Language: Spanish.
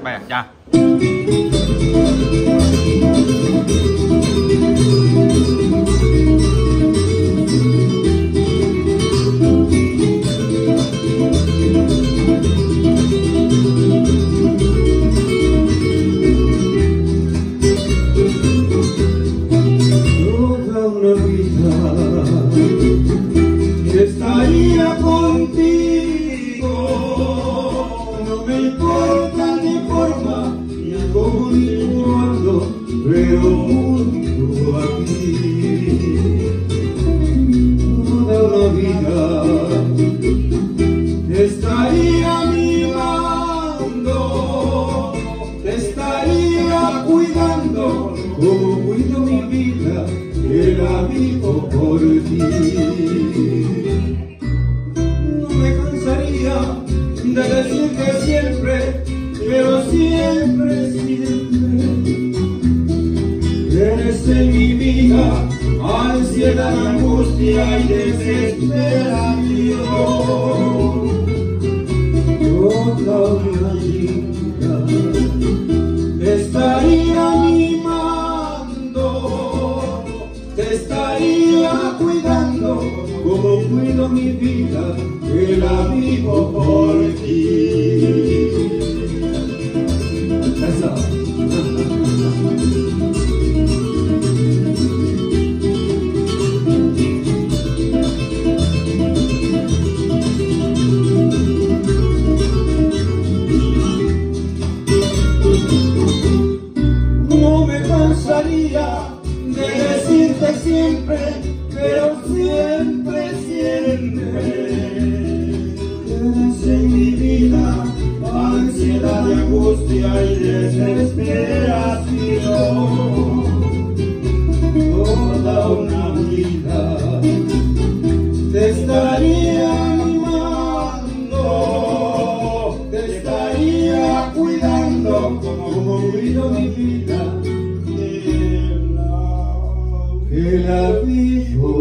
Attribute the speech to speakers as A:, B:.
A: Vaya, ya.
B: Toda una vida estaría contigo, no me importa ni forma ni cómo ni cuándo, pero junto a ti. Toda una vida te estaría mimando, te estaría cuidando como cuido mi vida, que la vivo por ti. No me cansaría de decirte siempre, pero siempre, siempre, eres en mi vida ansiedad, angustia y desesperación. Toda una vida te estaría mimando, te estaría cuidando como cuido mi vida, que la vivo por ti. Eso. No me cansaría de decirte siempre, pero siempre, siempre, eres en mi vida ansiedad, angustia y desesperación. Toda una vida te estaría animando, te estaría cuidando como cuido mi vida, que la vivo